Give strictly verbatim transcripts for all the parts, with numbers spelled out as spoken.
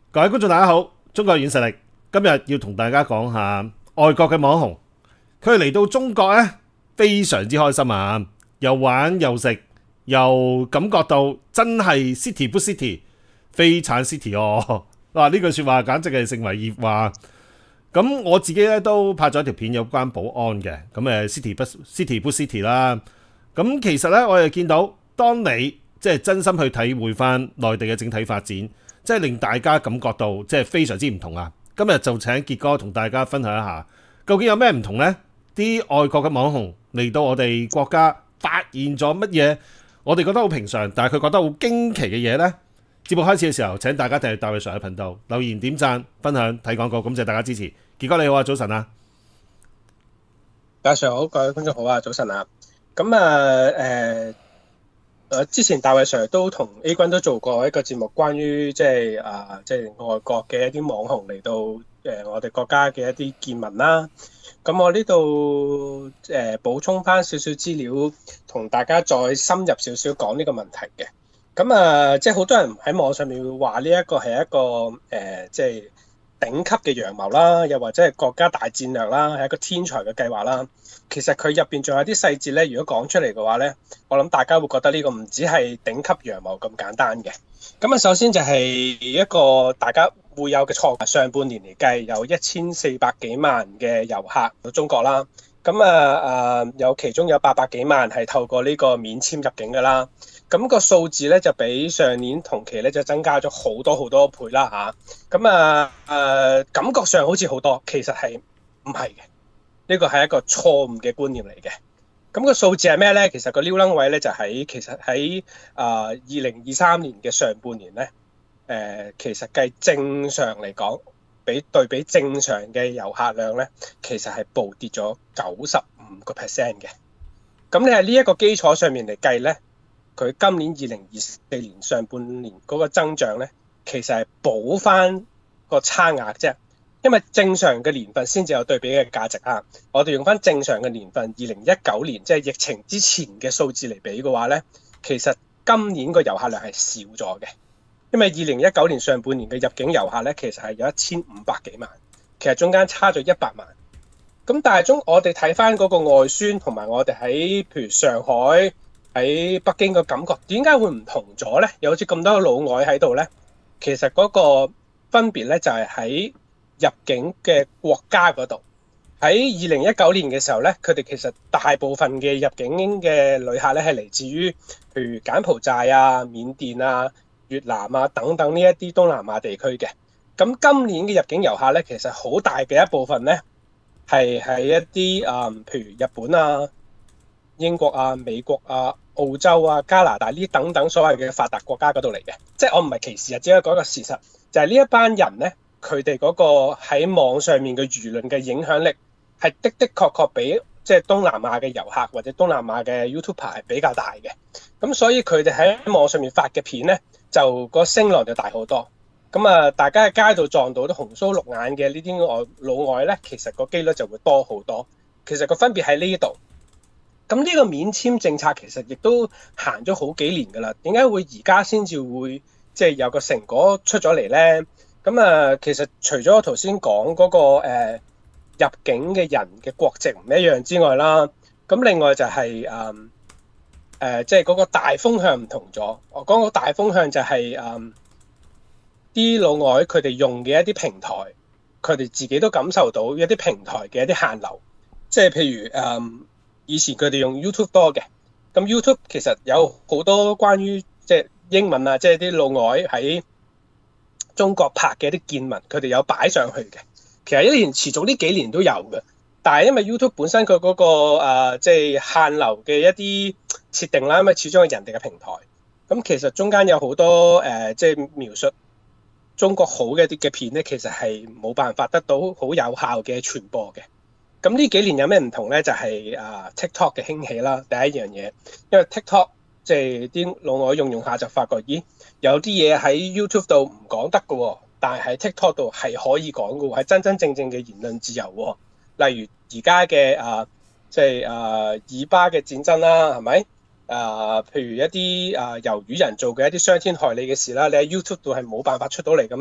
各位觀眾大家好，中國軟實力今日要同大家講下外國嘅網紅，佢哋嚟到中國呢，非常之開心啊！又玩又食，又感覺到真係 city 不 city， 非產 city 哦！哇，呢句說話簡直係成為熱話。咁我自己咧都拍咗條片有關保安嘅，咁誒 city 不 city 不 city 啦。咁其實呢，我哋見到當你即係真心去體會翻內地嘅整體發展，即係令大家感覺到即係非常之唔同啊！今日就請傑哥同大家分享一下，究竟有咩唔同呢？啲外國嘅網紅嚟到我哋國家，發現咗乜嘢？我哋覺得好平常，但係佢覺得好驚奇嘅嘢呢？節目開始嘅時候，請大家訂閱大衛 Sir 嘅頻道，留言、點讚、分享、睇廣告，感謝大家支持。傑哥你好啊，早晨啊！ 大家上好，各位觀眾好啊，早晨啊！咁啊，誒、呃，之前大衛 Sir 都同 A 君都做過一個節目，關於即係啊，即係外國嘅一啲網紅嚟到誒、呃、我哋國家嘅一啲見聞啦。咁我呢度誒補充翻少少資料，同大家再深入少少講呢個問題嘅。咁啊，即係好多人喺網上面會話呢一個係一個誒、呃，即係頂級嘅陽謀啦，又或者係國家大戰略啦，係一個天才嘅計劃啦。其實佢入邊仲有啲細節咧，如果講出嚟嘅話咧，我諗大家會覺得呢個唔止係頂級陽謀咁簡單嘅。咁啊，首先就係一個大家會有嘅錯，上半年嚟計有一千四百幾萬嘅遊客到中國啦。咁啊誒，有其中有八百幾萬係透過呢個免簽入境㗎啦。咁個數字咧就比上年同期咧就增加咗好多好多倍啦嚇。咁啊誒，感覺上好似好多，其實係唔係嘅。呢個係一個錯誤嘅觀念嚟嘅。咁個數字係咩咧？其實個撩楞位咧就喺其實喺啊二零二三年嘅上半年咧，誒、呃、其實計正常嚟講，比對比正常嘅遊客量咧，其實係暴跌咗九十五個 percent 嘅。咁你喺呢一個基礎上面嚟計咧，佢今年二零二四年上半年嗰個增長咧，其實係補翻個差額啫。因為正常嘅年份先至有對比嘅價值啊！我哋用翻正常嘅年份，二零一九年即係疫情之前嘅數字嚟比嘅話咧，其實今年個遊客量係少咗嘅。因為二零一九年上半年嘅入境遊客咧，其實係有一千五百幾萬，其實中間差咗一百萬。咁但係中我哋睇翻嗰個外宣同埋我哋喺譬如上海喺北京嘅感覺，點解會唔同咗咧？有好似咁多老外喺度咧，其實嗰個分別咧就係喺入境嘅國家嗰度。喺二零一九年嘅時候咧，佢哋其實大部分嘅入境嘅旅客咧係嚟自於譬如柬埔寨啊、緬甸啊、越南啊等等呢一啲東南亞地區嘅。咁今年嘅入境遊客咧，其實好大嘅一部分咧係喺一啲啊、嗯，譬如日本啊、英國啊、美國啊、澳洲啊、加拿大呢等等所謂嘅發達國家嗰度嚟嘅。即係我唔係歧視啊，只係講一個事實，就係呢一班人咧，佢哋嗰個喺網上面嘅輿論嘅影響力係的的確確比即係東南亞嘅遊客或者東南亞嘅 YouTuber 係比較大嘅。咁所以佢哋喺網上面發嘅片咧，就個聲浪就大好多。咁啊，大家喺街度撞到啲紅鬚綠眼嘅呢啲外老外咧，其實個機率就會多好多。其實個分別喺呢度。咁呢個免簽政策其實亦都行咗好幾年㗎啦。點解會而家先至會即係有個成果出咗嚟咧？咁啊，其實除咗我頭先講嗰個、呃、入境嘅人嘅國籍唔一樣之外啦，咁另外就係誒誒，即係嗰個大風向唔同咗。我講個大風向就係誒啲老外佢哋用嘅一啲平台，佢哋自己都感受到一啲平台嘅一啲限流。即係譬如誒、嗯，以前佢哋用 YouTube 多嘅，咁 YouTube 其實有好多關於即係英文啊，即係啲老外喺中國拍嘅一啲見聞，佢哋有擺上去嘅。其實一年持續呢幾年都有嘅，但係因為 YouTube 本身佢嗰、嗰個誒即係限流嘅一啲設定啦，因為始終係人哋嘅平台，咁其實中間有好多誒即係描述中國好嘅一啲嘅片咧，其實係冇辦法得到好有效嘅傳播嘅。咁呢幾年有咩唔同咧？就係、是、啊 TikTok 嘅興起啦，第一樣嘢，因為 TikTok 即係啲老外用用下就發覺，咦有啲嘢喺 YouTube 度唔講得嘅喎，但係喺 TikTok 度係可以講嘅喎，係真真正正嘅言論自由喎。例如而家嘅啊，即係啊以巴嘅戰爭啦，係咪？啊，譬如一啲啊由魚人做嘅一啲傷天害理嘅事啦，你喺 YouTube 度係冇辦法出到嚟噶嘛。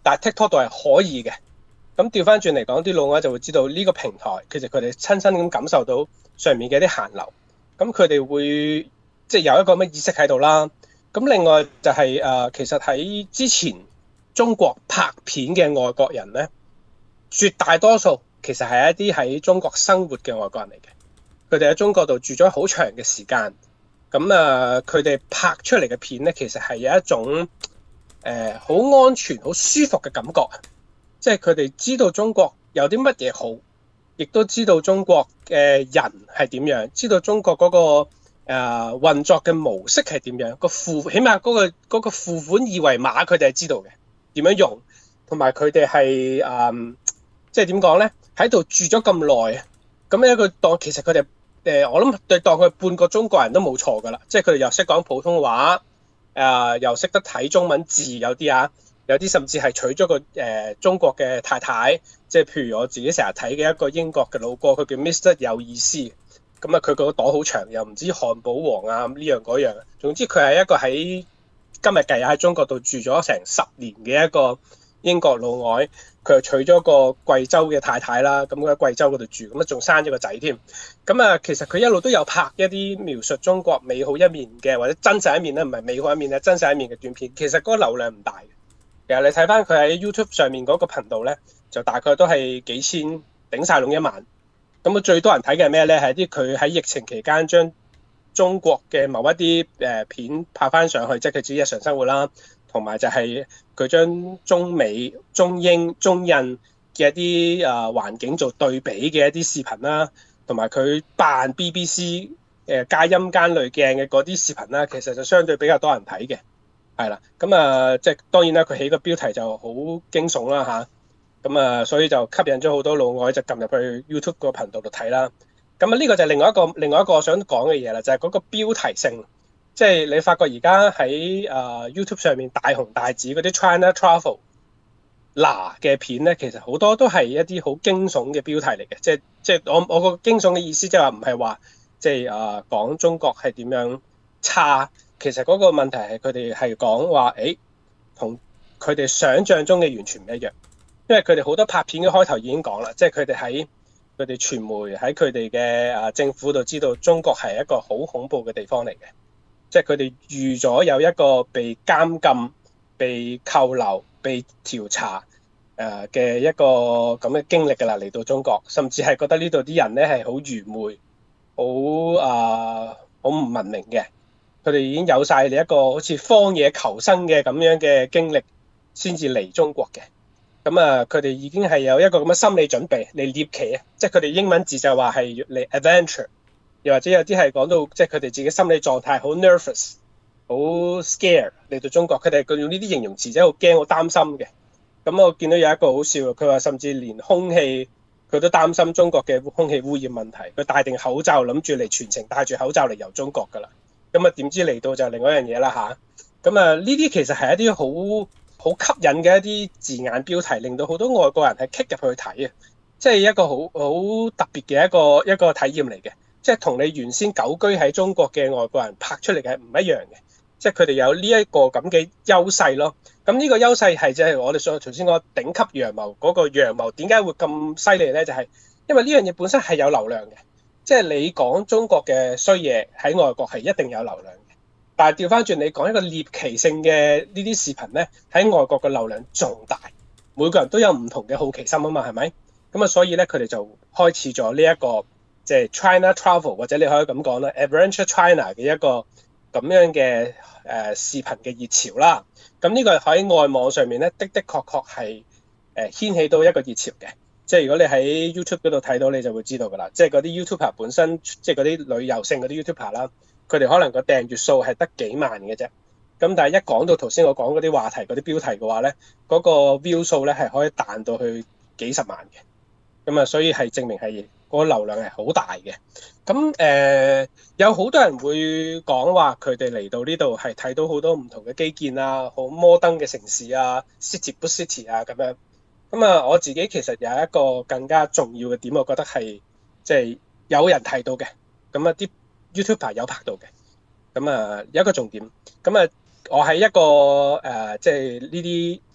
但係 TikTok 度係可以嘅。咁調翻轉嚟講，啲老外就會知道呢個平台其實佢哋親身咁感受到上面嘅啲限流，咁佢哋會即係有一個咩意識喺度啦。咁另外就係、是、誒、呃，其實喺之前中國拍片嘅外國人咧，絕大多數其實係一啲喺中國生活嘅外國人嚟嘅，佢哋喺中國度住咗好長嘅時間，咁啊佢哋拍出嚟嘅片咧，其實係有一種誒好、呃、安全、好舒服嘅感覺。即係佢哋知道中國有啲乜嘢好，亦都知道中國嘅人係點樣，知道中國嗰、那個誒、呃、運作嘅模式係點樣，個付起碼嗰、那個嗰、那個付款二維碼佢哋係知道嘅點樣用，同埋佢哋係誒即係點講咧？喺度住咗咁耐，咁一個當其實佢哋誒我諗對當佢半個中國人都冇錯㗎啦，即係佢哋又識講普通話，誒、呃、又識得睇中文字，有啲啊。有啲甚至係娶咗個誒、呃、中國嘅太太，即係譬如我自己成日睇嘅一個英國嘅老哥，佢叫 Mister 有意思，咁啊佢個朵好長，又唔知漢堡王啊呢樣嗰樣，總之佢係一個喺今日計喺中國度住咗成十年嘅一個英國老外，佢又娶咗個貴州嘅太太啦，咁佢喺貴州嗰度住，咁啊仲生咗個仔添，咁啊其實佢一路都有拍一啲描述中國美好一面嘅或者真實一面咧，唔係美好一面咧，真實一面嘅短片，其實嗰個流量唔大嘅。其實你睇翻佢喺 YouTube 上面嗰個頻道咧，就大概都係幾千頂晒籠一萬。咁啊最多人睇嘅係咩咧？係啲佢喺疫情期間將中國嘅某一啲誒片拍翻上去，即係佢自己日常生活啦，同埋就係佢將中美、中英、中印嘅一啲誒環境做對比嘅一啲視頻啦，同埋佢扮 B B C 誒加陰間濾鏡嘅嗰啲視頻啦，其實就相對比較多人睇嘅。係啦，咁啊，即係當然啦，佢起個標題就好驚悚啦吓，咁啊，所以就吸引咗好多老外就撳入去 YouTube 個頻道度睇啦。咁啊，呢個就係另外一個另外一個我想講嘅嘢啦，就係嗰個標題性，即係你發覺而家喺啊 YouTube 上面大紅大紫嗰啲 China Travel 嗱嘅片咧，其實好多都係一啲好驚悚嘅標題嚟嘅，即係即係我我個驚悚嘅意思即係話唔係話即係啊講中國係點樣差。其實嗰個問題係佢哋係講話，誒同佢哋想像中嘅完全唔一樣，因為佢哋好多拍片嘅開頭已經講啦，即係佢哋喺佢哋傳媒喺佢哋嘅啊政府度知道中國係一個好恐怖嘅地方嚟嘅，即係佢哋預咗有一個被監禁、被扣留、被調查誒嘅一個咁嘅經歷㗎啦，嚟到中國，甚至係覺得呢度啲人咧係好愚昧、好啊好唔文明嘅。佢哋已經有晒你一個好似荒野求生嘅咁樣嘅經歷，先至嚟中國嘅。咁啊，佢哋已經係有一個咁嘅心理準備嚟獵奇啊！即係佢哋英文字就話係嚟 adventure，又或者有啲係講到即係佢哋自己心理狀態好 nervous、好 scare 嚟到中國。佢哋佢用呢啲形容詞，即係好驚、好擔心嘅。咁我見到有一個好笑，佢話甚至連空氣佢都擔心中國嘅空氣污染問題，佢戴定口罩，諗住嚟全程戴住口罩嚟遊中國㗎啦。咁啊，點知嚟到就另外一樣嘢啦吓，咁啊，呢啲其實係一啲好好吸引嘅一啲字眼標題，令到好多外國人係 click 入去睇啊！即係一個好好特別嘅一個一個體驗嚟嘅，即係同你原先久居喺中國嘅外國人拍出嚟嘅唔一樣嘅，即係佢哋有呢一個咁嘅優勢咯。咁呢個優勢係就係我哋所頭先講頂級陽謀嗰個陽謀點解會咁犀利咧？就係因為呢樣嘢本身係有流量嘅。即係你講中國嘅衰嘢喺外國係一定有流量嘅，但係調翻轉你講一個獵奇性嘅呢啲視頻咧，喺外國嘅流量仲大。每個人都有唔同嘅好奇心啊嘛，係咪？咁啊，所以咧佢哋就開始咗呢一個即係 China Travel 或者你可以咁講啦 Adventure China 嘅一個咁樣嘅誒視頻嘅熱潮啦。咁呢個喺外網上面咧的的確確係誒掀起到一個熱潮嘅。即係如果你喺 YouTube 嗰度睇到，你就會知道㗎啦。即係嗰啲 YouTuber 本身，即係嗰啲旅遊性嗰啲 YouTuber 啦，佢哋可能個訂閱數係得幾萬嘅啫。咁但係一講到頭先我講嗰啲話題、嗰啲標題嘅話咧，嗰個 view 數咧係可以彈到去幾十萬嘅。咁啊，所以係證明係嗰個流量係好大嘅。咁誒、呃，有好多人會講話佢哋嚟到呢度係睇到好多唔同嘅基建啊，好摩登嘅城市啊 ，city 不 city 啊咁樣。咁啊，我自己其實有一個更加重要嘅點，我覺得係即係有人睇到嘅。咁啊，啲 YouTuber 有拍到嘅。咁啊，有一個重點。咁啊，我喺一個誒，即係呢啲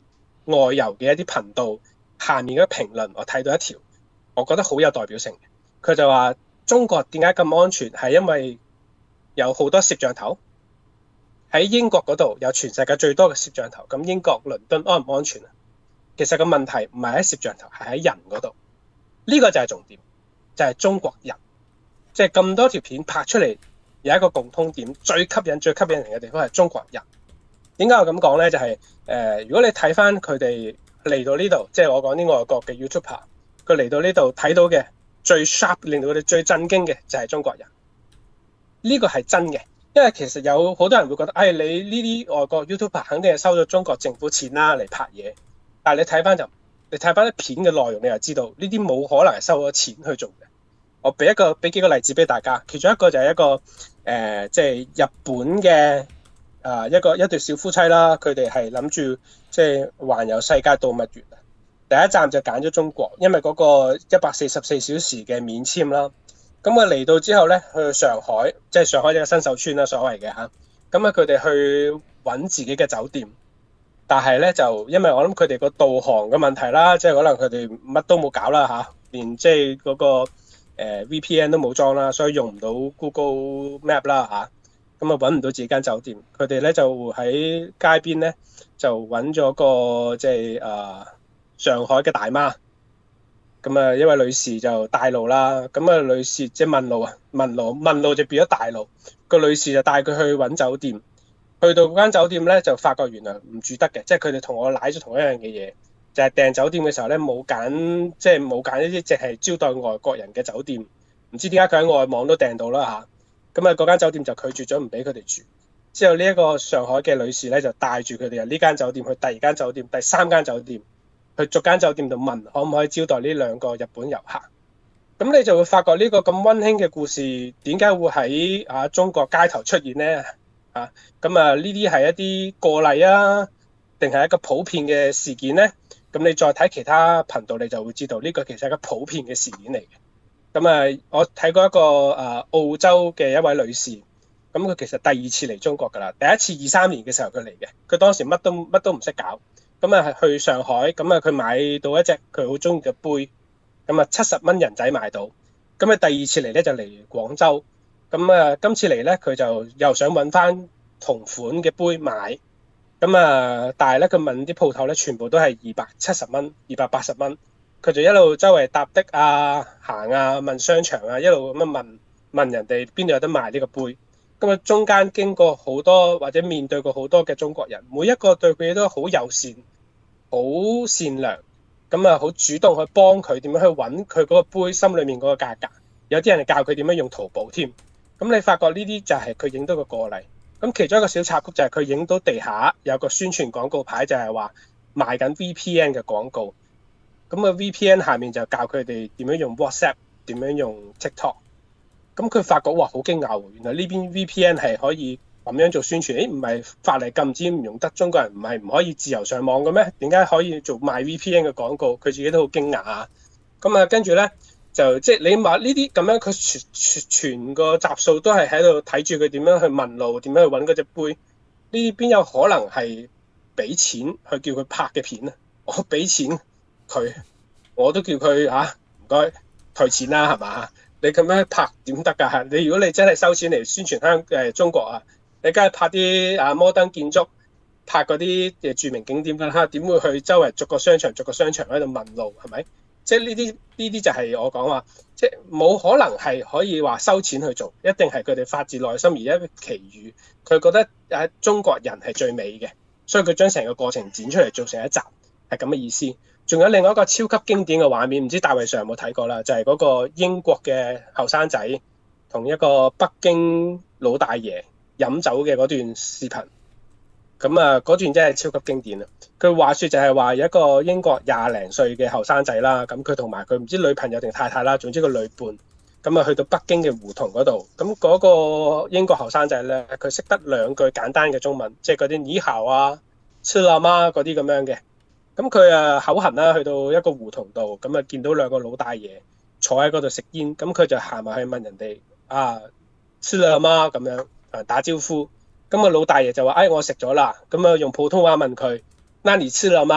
外遊嘅一啲頻道下面嘅評論，我睇到一條，我覺得好有代表性嘅。佢就話中國點解咁安全，係因為有好多攝像頭。喺英國嗰度有全世界最多嘅攝像頭，咁英國倫敦安唔安全啊？其實個問題唔係喺攝像頭，係喺人嗰度。呢個就係重點，就係中國人，即係咁多條片拍出嚟有一個共通點，最吸引最吸引人嘅地方係中國人。點解我咁講呢？就係誒，如果你睇翻佢哋嚟到呢度，即係我講啲外國嘅 YouTuber，佢嚟到呢度睇到嘅最 sharp，令到佢哋最震驚嘅就係中國人。呢個係真嘅。因為其實有好多人會覺得，哎，你呢啲外國 YouTuber 肯定係收咗中國政府錢啦嚟拍嘢，但係你睇翻就，你睇翻啲片嘅內容，你就知道呢啲冇可能係收咗錢去做嘅。我俾一個俾幾個例子俾大家，其中一個就係一個誒，即、呃、係、就是、日本嘅啊、呃、一個一對小夫妻啦，佢哋係諗住即係環遊世界度蜜月啊。第一站就揀咗中國，因為嗰個一百四十四小時嘅免簽啦。咁佢嚟到之後咧，去上海，即係上海呢個新手村啦，所謂嘅嚇。咁啊，佢哋去揾自己嘅酒店，但係咧就因為我諗佢哋個導航嘅問題啦，即係可能佢哋乜都冇搞啦嚇，連即係嗰個誒 V P N 都冇裝啦，所以用唔到 Google Map 啦嚇。咁啊揾唔到自己間酒店，佢哋咧就喺街邊咧就揾咗個即係啊上海嘅大媽。咁啊，一位女士就帶路啦。咁啊，女士即係問路啊，問路問路就變咗帶路。個女士就帶佢去揾酒店。去到嗰間酒店咧，就發覺原來唔住得嘅，即係佢哋同我賴咗同一樣嘅嘢，就係訂酒店嘅時候咧冇揀，即係冇揀一啲淨係招待外國人嘅酒店。唔知點解佢喺外網都訂到啦嚇。咁啊，嗰間酒店就拒絕咗唔俾佢哋住。之後呢一個上海嘅女士咧就帶住佢哋由呢間酒店去第二間酒店、第三間酒店。去逐間酒店度問可唔可以招待呢兩個日本遊客，咁你就會發覺呢個咁溫馨嘅故事點解會喺啊中國街頭出現呢？啊，咁啊呢啲係一啲個例啊，定係一個普遍嘅事件呢？咁你再睇其他頻道，你就會知道呢個其實係一個普遍嘅事件嚟嘅。咁啊，我睇過一個啊澳洲嘅一位女士，咁佢其實第二次嚟中國㗎啦，第一次二三年嘅時候佢嚟嘅，佢當時乜都乜都唔識搞。咁啊，係去上海，咁啊，佢買到一隻佢好中意嘅杯，咁啊，七十蚊人仔買到。咁啊，第二次嚟咧就嚟廣州，咁啊，今次嚟咧佢就又想揾翻同款嘅杯買，咁啊，但係咧佢問啲鋪頭咧，全部都係二百七十蚊、二百八十蚊，佢就一路周圍搭的啊、行啊、問商場啊，一路咁樣問問人哋邊度有得賣呢個杯。咁啊，中間經過好多或者面對過好多嘅中國人，每一個對佢都好友善、好善良，咁啊好主動去幫佢點樣去揾佢嗰個杯心裏面嗰個價格。有啲人係教佢點樣用淘寶添。咁你發覺呢啲就係佢影到個個例。咁其中一個小插曲就係佢影到地下有個宣傳廣告牌，就係話賣緊 V P N 嘅廣告。咁啊 V P N 下面就教佢哋點樣用 WhatsApp，點樣用 TikTok。咁佢發覺哇，好驚訝喎！原來呢邊 V P N 係可以咁樣做宣傳，誒唔係法例禁止唔用得，中國人唔係唔可以自由上網嘅咩？點解可以做賣 V P N 嘅廣告？佢自己都好驚訝啊！咁啊，跟住咧就即係你話呢啲咁樣，佢全全全個集數都係喺度睇住佢點樣去問路，點樣去揾嗰隻杯。呢啲邊有可能係俾錢去叫佢拍嘅片啊？我俾錢佢，我都叫佢嚇唔該退錢啦，係嘛？你咁樣拍點得㗎？你如果你真係收錢嚟宣傳香誒中國啊，你梗係拍啲啊摩登建築，拍嗰啲嘅著名景點㗎啦，點會去周圍逐個商場逐個商場喺度問路係咪？即係呢啲呢啲就係我講話，即係冇可能係可以話收錢去做，一定係佢哋發自內心而一奇遇，佢覺得誒中國人係最美嘅，所以佢將成個過程剪出嚟做成一集，係咁嘅意思。仲有另外一個超級經典嘅畫面，唔知大衛上有冇睇過啦？就係、是、嗰個英國嘅後生仔同一個北京老大爺飲酒嘅嗰段視頻。咁啊，嗰段真係超級經典啊！佢話説就係話有一個英國廿零歲嘅後生仔啦，咁佢同埋佢唔知女朋友定太太啦，總之個女伴，咁啊去到北京嘅胡同嗰度，咁嗰個英國後生仔咧，佢識得兩句簡單嘅中文，即係嗰啲你好啊、吃了嗎嗰啲咁樣嘅。咁佢啊口痕啦，去到一個胡同度，咁啊見到兩個老大爺坐喺嗰度食煙，咁佢就行埋去問人哋啊吃了嗎咁樣啊打招呼，咁、那個老大爺就話：哎，我食咗啦。咁啊用普通話問佢：那你吃了嗎？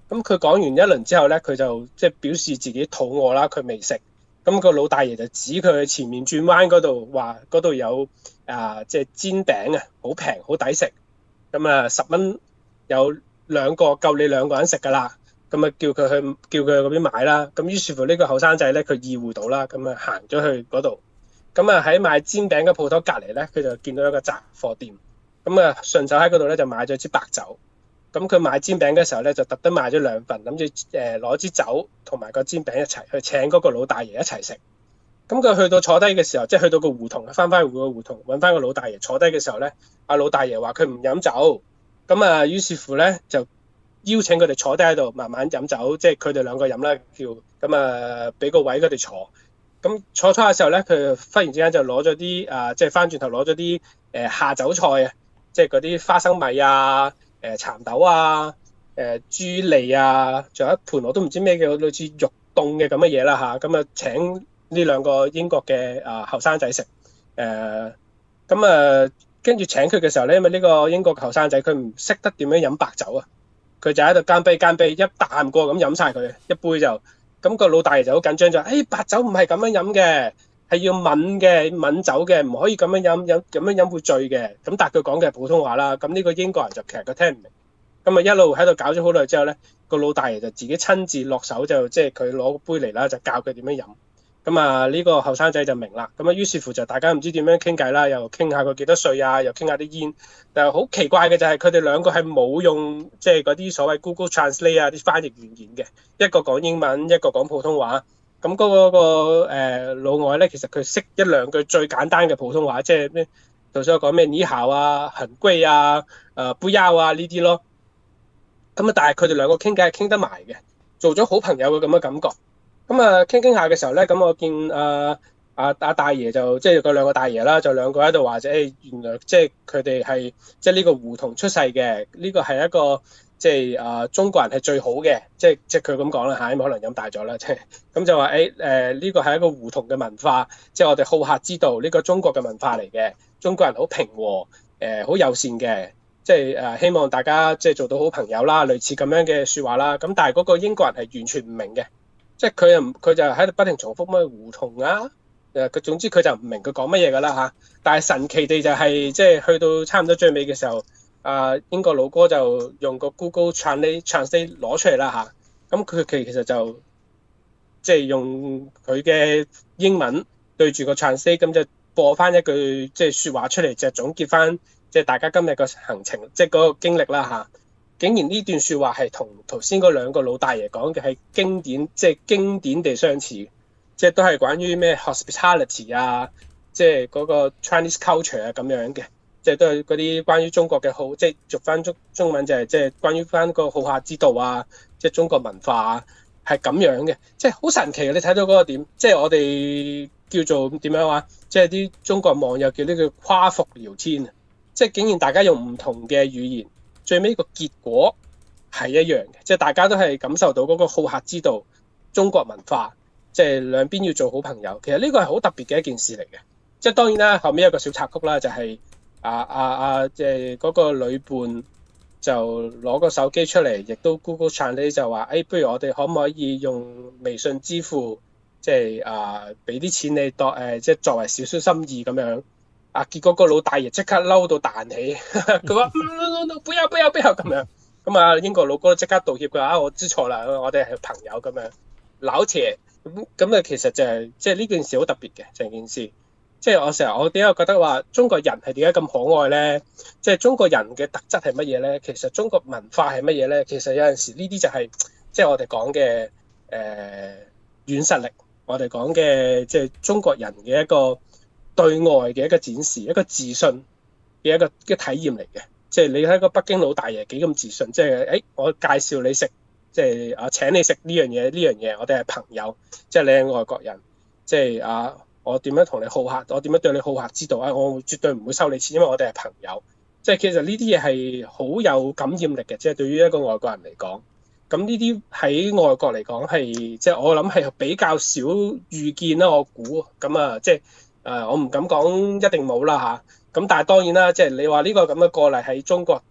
咁佢講完一輪之後咧，佢就即係表示自己肚餓啦，佢未食。咁個老大爺就指佢去前面轉彎嗰度，話嗰度有啊，即係煎餅啊，好平好抵食。咁啊十蚊有兩個夠你兩個人食㗎啦。咁啊叫佢去叫佢去嗰邊買啦。咁於是乎呢個後生仔咧，佢意會到啦，咁啊行咗去嗰度。咁啊喺賣煎餅嘅鋪頭隔離咧，佢就見到一個雜貨店。咁啊順手喺嗰度咧就買咗支白酒。咁佢買煎餅嘅時候咧，就特登買咗兩份，諗住誒攞支酒同埋個煎餅一齊去請嗰個老大爺一齊食。咁佢去到坐低嘅時候，即係去到個胡同，翻返去個胡同揾翻個老大爺坐低嘅時候咧，阿老大爺話佢唔飲酒。咁啊，於是乎咧就邀請佢哋坐低喺度慢慢飲酒，即係佢哋兩個飲啦，叫咁啊俾個位佢哋坐。咁坐坐嘅時候咧，佢忽然之間就攞咗啲啊，即係翻轉頭攞咗啲誒下酒菜啊，即係嗰啲花生米啊。誒蠶豆啊，誒豬脷啊，仲有一盤我都唔知咩叫類似肉凍嘅咁嘅嘢啦嚇，咁啊請呢兩個英國嘅啊後生仔食，誒咁啊跟住請佢嘅時候咧，因為呢個英國嘅後生仔佢唔識得點樣飲白酒啊，佢就喺度乾杯乾杯一啖過咁飲晒佢一杯就，咁個老大爺就好緊張就，誒白酒唔係咁樣飲嘅。係要抿嘅抿酒嘅，唔可以咁樣飲飲咁樣飲會醉嘅。咁但係佢講嘅係普通話啦。咁呢個英國人就其實佢聽唔明。咁啊一路喺度搞咗好耐之後咧，個老大爺就自己親自落手就即係佢攞杯嚟啦，就教佢點樣飲。咁啊呢個後生仔就明啦。咁啊於是乎就大家唔知點樣傾偈啦，又傾下佢幾多歲啊，又傾下啲煙。但係好奇怪嘅就係佢哋兩個係冇用即係嗰啲所謂 Google Translate 啊啲翻譯軟件嘅，一個講英文，一個講普通話。咁嗰、那個、呃、老外咧，其實佢識一兩句最簡單嘅普通話，即係咩頭先我講咩你好啊、很貴啊、誒不要啊呢啲咯。咁啊，但係佢哋兩個傾偈係傾得埋嘅，做咗好朋友嘅咁嘅感覺。咁啊，傾傾下嘅時候咧，咁我見誒阿阿大爺就即係嗰兩個大爺啦，就兩個喺度話者誒，原來即係佢哋係即係呢個胡同出世嘅，呢、這個係一個。即係啊、呃，中國人係最好嘅，即係即係佢咁講啦嚇，因為可能飲大咗啦，即係咁就話誒誒呢個係一個胡同嘅文化，即係我哋好客之道，呢、這個中國嘅文化嚟嘅，中國人好平和，誒好友善嘅，即係誒、呃、希望大家即係做到好朋友啦，類似咁樣嘅説話啦。咁但係嗰個英國人係完全唔明嘅，即係佢又佢就喺度不停重複咩胡同啊，誒佢總之佢就唔明佢講乜嘢㗎啦嚇。但係神奇地就係、是、即係去到差唔多最尾嘅時候。啊，英國老哥就用個 Google Translate Translate 攞出嚟啦嚇，咁佢其其實就即係、就是、用佢嘅英文對住個 Translate，咁就播翻一句即係説話出嚟，就總結翻即係大家今日個行程，即係嗰個經歷啦嚇。竟然呢段説話係同頭先嗰兩個老大爺講嘅係經典，即係經典地相似，即係都係關於咩 hospitality 啊，即係嗰個 Chinese culture 啊咁樣嘅。即係都係嗰啲關於中國嘅好，即係讀翻中中文就係即係關於翻個好客之道啊，即係中國文化啊，係咁樣嘅，即係好神奇嘅。你睇到嗰個點，即係我哋叫做點樣話，即係啲中國網友叫呢個跨服聊天啊，即係竟然大家用唔同嘅語言，最尾個結果係一樣嘅，即係大家都係感受到嗰個好客之道、中國文化，即係兩邊要做好朋友。其實呢個係好特別嘅一件事嚟嘅。即係當然啦，後面有個小插曲啦，就係、是。啊啊啊！即係嗰個女伴就攞個手機出嚟，亦都 Google Translate 就話：誒、哎，不如我哋可唔可以用微信支付，即係啊，俾啲錢你當誒，即係作為少少心意咁樣。啊，結果個老大爺即刻嬲到彈起，佢話：唔，不要不要不要咁樣。咁啊，英國老哥即刻道歉，佢話：啊，我知錯啦，我哋係朋友咁樣。老鐵咁咁啊，其實就係、是、即係呢件事好特別嘅成件事。即係我成日我點解覺得話中國人係點解咁可愛咧？即係中國人嘅特質係乜嘢咧？其實中國文化係乜嘢咧？其實有陣時呢啲就係、是、即係我哋講嘅誒軟實力，我哋講嘅即係中國人嘅一個對外嘅一個展示，一個自信嘅一個嘅體驗嚟嘅。即係你睇個北京老大爺幾咁自信，即係誒我介紹你食，即係啊請你食呢樣嘢呢樣嘢，我哋係朋友，即係你係外國人，即係啊。我點樣同你好客？我點樣對你好客之道啊？我絕對唔會收你錢，因為我哋係朋友。即係其實呢啲嘢係好有感染力嘅，即係對於一個外國人嚟講。咁呢啲喺外國嚟講係，即係我諗係比較少遇見啦。我估咁啊，即係誒，我唔敢講一定冇啦嚇。咁但係當然啦，即係你話呢個咁嘅個例喺中國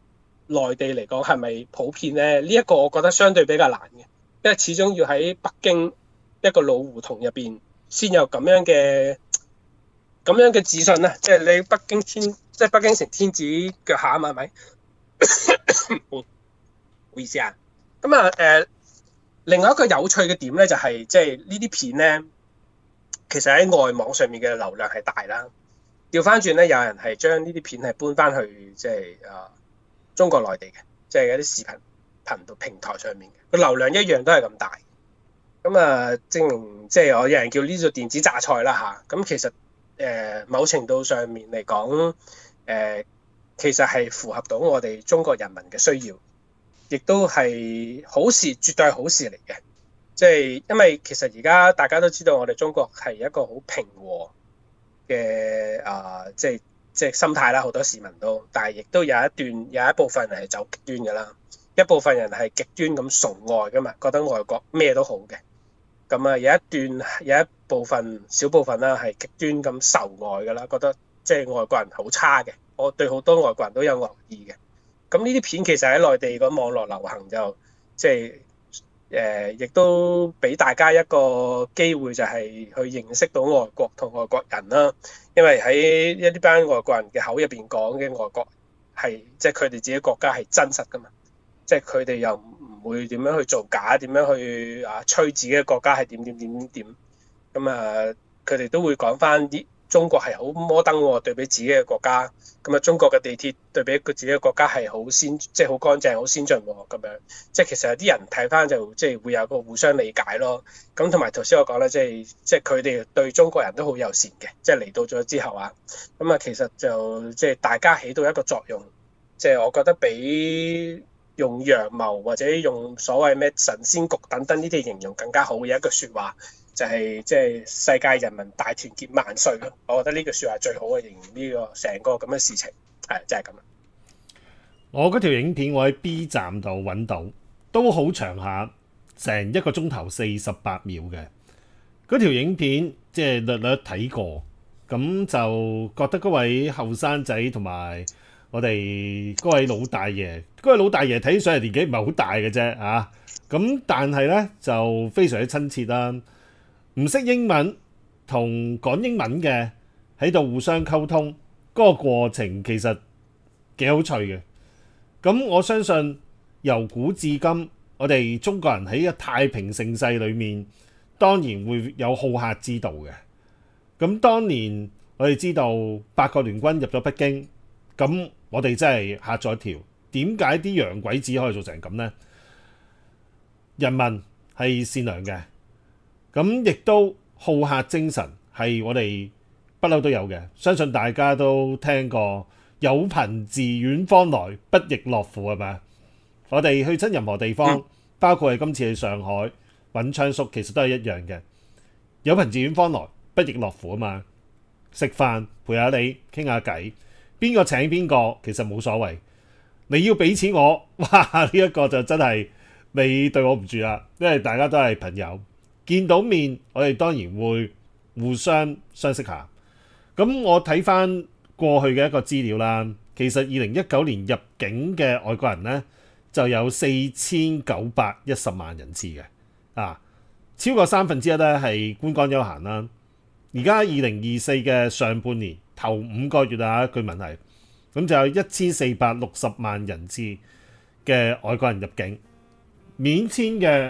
內地嚟講係咪普遍咧？呢、這、一個我覺得相對比較難嘅，因為始終要喺北京一個老胡同入邊先有咁樣嘅咁樣嘅自信啊！即係你北京天，即係北京城天子腳下啊嘛，係咪？唔好意思啊。咁啊誒，另外一個有趣嘅點咧，就係即係呢啲片咧，其實喺外網上面嘅流量係大啦。調翻轉咧，有人係將呢啲片係搬翻去即係啊中國內地嘅，即係有啲視頻頻道平台上面嘅個流量一樣都係咁大。咁啊，證明即係我有人叫呢做電子榨菜啦嚇。咁其實誒、呃、某程度上面嚟講，誒、呃、其實係符合到我哋中國人民嘅需要，亦都係好事，絕對係好事嚟嘅。即係因為其實而家大家都知道，我哋中國係一個好平和嘅啊、呃，即係即係心態啦，好多市民都，但係亦都有一段有一部分人係走極端㗎啦，一部分人係極端咁崇外㗎嘛，覺得外國咩都好嘅。咁啊，有一段有一部分小部分啦，係極端咁仇外㗎啦，覺得即係外國人好差嘅，我對好多外國人都有惡意嘅。咁呢啲片其實喺內地個網絡流行就即係誒，亦都俾大家一個機會，就係去認識到外國同外國人啦。因為喺一啲班外國人嘅口入邊講嘅外國係即係佢哋自己國家係真實㗎嘛，即係佢哋又唔會點樣去造假，點樣去啊吹自己嘅國家係點點點點點。咁啊，佢哋都會講翻啲中國係好摩登喎，對比自己嘅國家。咁啊，中國嘅地鐵對比佢自己嘅國家係好先，即係好乾淨、好先進喎。咁樣即係其實有啲人睇翻就即係會有個互相理解咯。咁同埋頭先我講咧，即係即係佢哋對中國人都好友善嘅，即係嚟到咗之後啊。咁啊，其實就即係大家起到一個作用，即係我覺得比用陽謀或者用所謂咩神仙局等等呢啲形容更加好嘅一句説話，就係即係世界人民大團結萬歲咯。我覺得呢句説話最好嘅形容呢個成個咁嘅事情，係就係咁啦。 我嗰條影片我喺 B 站度揾到，都好長下，成一個鐘頭四十八秒嘅嗰條影片，即係略略睇過，咁就覺得嗰位後生仔同埋我哋嗰位老大爺，嗰位老大爺睇上嚟年紀唔係好大嘅啫啊，咁但係呢就非常之親切啦。唔識英文同講英文嘅喺度互相溝通，嗰個過程其實幾有趣嘅。咁我相信由古至今，我哋中國人喺一個太平盛世裏面，當然會有好客之道嘅。咁當年我哋知道八國聯軍入咗北京，咁我哋真係嚇咗一跳。點解啲洋鬼子可以做成咁呢？人民係善良嘅。咁亦都好客精神係我哋不嬲都有嘅，相信大家都聽過有朋自遠方來，不亦樂乎係咪？我哋去親任何地方，包括係今次去上海揾昌叔，其實都係一樣嘅。有朋自遠方來，不亦樂乎啊嘛！食飯陪下你傾下偈，邊個請邊個其實冇所謂。你要俾錢我，哇！呢一個就真係你對我唔住啦，因為大家都係朋友。見到面，我哋當然會互相相識下。咁我睇翻過去嘅一個資料啦，其實二零一九年入境嘅外國人呢，就有四千九百一十萬人次嘅，啊，超過三分之一咧係觀光休閒啦。而家二零二四嘅上半年頭五個月啊，據聞係咁就有一千四百六十萬人次嘅外國人入境，免簽嘅。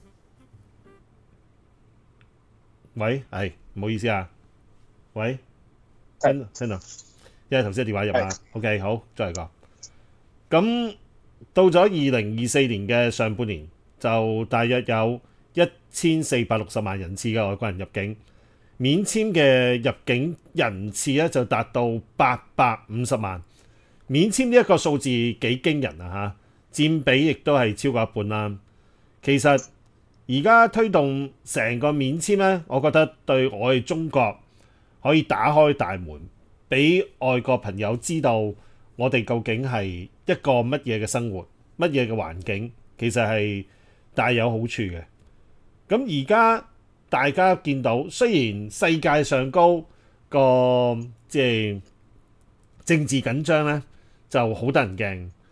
喂，係唔好意思啊，喂，聽聽到，因為頭先電話入啦 ，OK， 好，再嚟講。咁到咗二零二四年嘅上半年，就大約有一千四百六十萬人次嘅外國人入境，免簽嘅入境人次咧就達到八百五十萬，免簽呢一個數字幾驚人啊嚇，佔比亦都係超過一半啦。其實而家推動成個免簽呢，我覺得對我哋中國可以打開大門，俾外國朋友知道我哋究竟係一個乜嘢嘅生活，乜嘢嘅環境，其實係大有好處嘅。咁而家大家見到，雖然世界上高個即係政治緊張呢就好得人驚，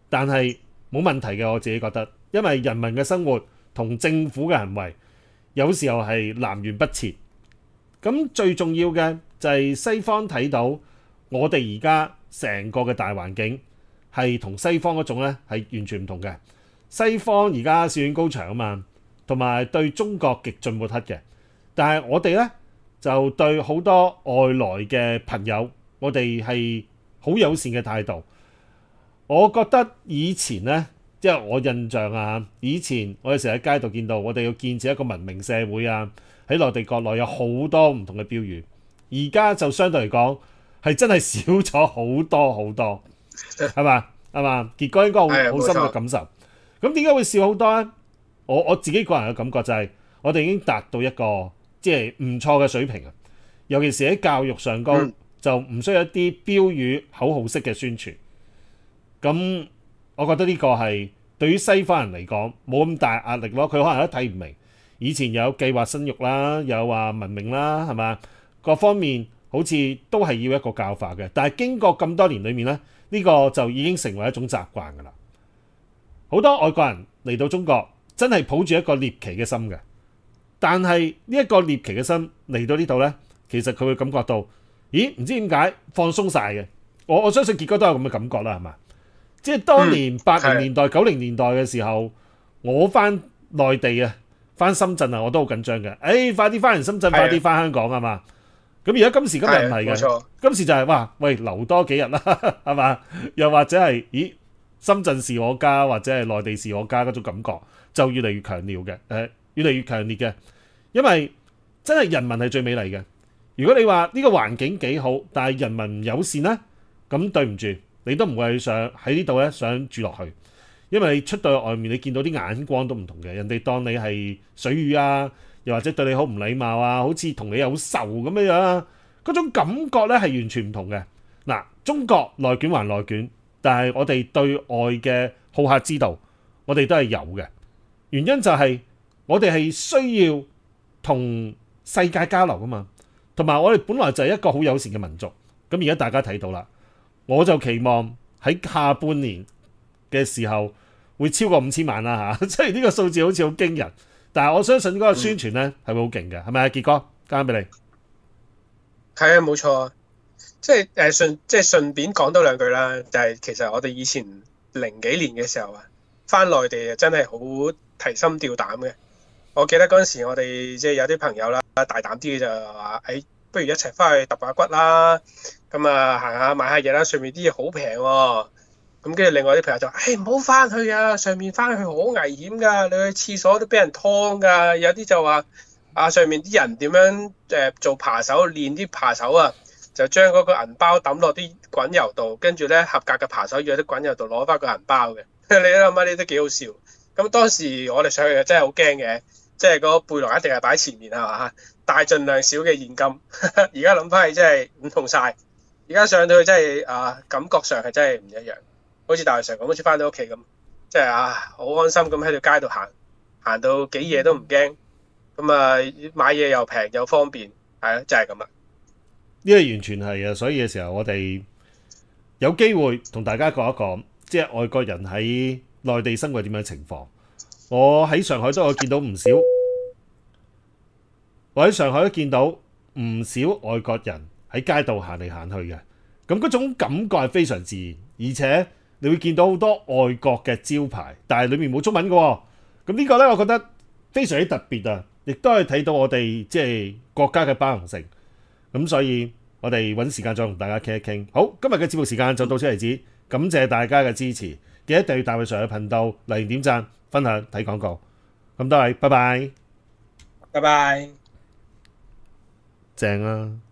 但係冇問題嘅，我自己覺得，因為人民嘅生活同政府嘅行為有時候係南轅北轍。咁最重要嘅就係西方睇到我哋而家成個嘅大環境係同西方嗰種咧係完全唔同嘅。西方而家士氣高漲啊嘛，同埋對中國極盡抹黑嘅。但係我哋咧就對好多外來嘅朋友，我哋係好友善嘅態度。我覺得以前呢，即係我印象啊，以前我哋成日喺街度見到，我哋要建設一個文明社會啊，喺內地國內有好多唔同嘅標語。而家就相對嚟講係真係少咗好多好多，係嘛係嘛？傑哥應該好好深嘅感受。咁點解會少好多呢？我我自己個人嘅感覺就係，我哋已經達到一個即係唔錯嘅水平啊。尤其是喺教育上高，嗯、就唔需要一啲標語口號式嘅宣傳。咁我覺得呢個係對於西方人嚟講冇咁大壓力咯。佢可能都睇唔明，以前有計劃生育啦，有話文明啦，係嘛？各方面好似都係要一個教化嘅。但係經過咁多年裏面咧，呢、呢個就已經成為一種習慣㗎啦。好多外國人嚟到中國，真係抱住一個獵奇嘅心嘅。但係呢一個獵奇嘅心嚟到呢度呢，其實佢會感覺到，咦？唔知點解放鬆晒嘅。我我相信傑哥都有咁嘅感覺啦，係嘛？即係當年八零年代、九零、嗯、年代嘅時候，我翻內地啊，翻深圳啊，我都好緊張嘅。誒、哎，快啲翻嚟深圳，快啲翻香港啊嘛！咁而家今時今日唔係嘅，今時就係、是、哇，喂，留多幾日啦，係嘛？又或者係，咦？深圳是我家，或者係內地是我家嗰種感覺，就越嚟越強烈嘅，誒、呃，越嚟越強烈嘅。因為真係人民係最美麗嘅。如果你話呢個環境幾好，但係人民唔友善呢，咁對唔住，你都唔會想喺呢度咧想住落去。因為你出到外面，你見到啲眼光都唔同嘅，人哋當你係水魚啊，又或者對你好唔禮貌啊，好似同你有仇咁樣樣，嗰種感覺咧係完全唔同嘅。嗱，中國內卷還內卷，但係我哋對外嘅好客之道，我哋都係有嘅。原因就係我哋係需要同世界交流噶嘛，同埋我哋本來就係一個好友善嘅民族。咁而家大家睇到啦，我就期望喺下半年嘅時候會超過五千萬啦嚇。雖然呢個數字好似好驚人，但係我相信嗰個宣傳咧係會好勁嘅，係咪啊？傑哥，交翻俾你。 係啊，冇錯。即係誒順即係順便講多兩句啦，就係、是、其實我哋以前零幾年嘅時候啊，翻內地啊真係好提心吊膽嘅。我記得嗰陣時我哋即係有啲朋友啦，大膽啲就話誒，不如一齊翻去揼下骨啦，咁啊行下買下嘢啦，上面啲嘢好平喎。咁跟住另外啲朋友就話誒，唔好翻去啊，上面翻去好危險㗎，你去廁所都俾人劏㗎。有啲就話啊，上面啲人點樣誒做扒手，練啲扒手啊，就將嗰個銀包抌落啲滾油度，跟住咧合格嘅扒手要喺啲滾油度攞翻個銀包嘅。你諗下呢都幾好笑。咁當時我哋上去真係好驚嘅，即係嗰個背囊一定係擺前面係嘛，大盡量少嘅現金。而家諗翻起真係唔同晒。而家上到去真係啊，感覺上係真係唔一樣。好似大學上咁，好似翻到屋企咁，即係啊好安心咁喺條街度行，行到幾夜都唔驚。咁啊買嘢又平又方便，係啊，就係咁啦。 呢個完全係啊，所以嘅時候我哋有機會同大家講一講，即係外國人喺內地生活點樣情況。我喺上海都有見到唔少，我喺上海都見到唔少外國人喺街道行嚟行去嘅，咁嗰種感覺係非常自然，而且你會見到好多外國嘅招牌，但係裏面冇中文嘅喎。咁呢個呢，我覺得非常之特別啊，亦都係睇到我哋即係國家嘅包容性。咁所以我哋揾時間再同大家傾一傾。好，今日嘅節目時間就到此為止，感謝大家嘅支持，記得訂閱大衛 Sir 嘅頻道，留言點讚、分享、睇廣告。咁多位，拜拜， 拜拜， 正啊！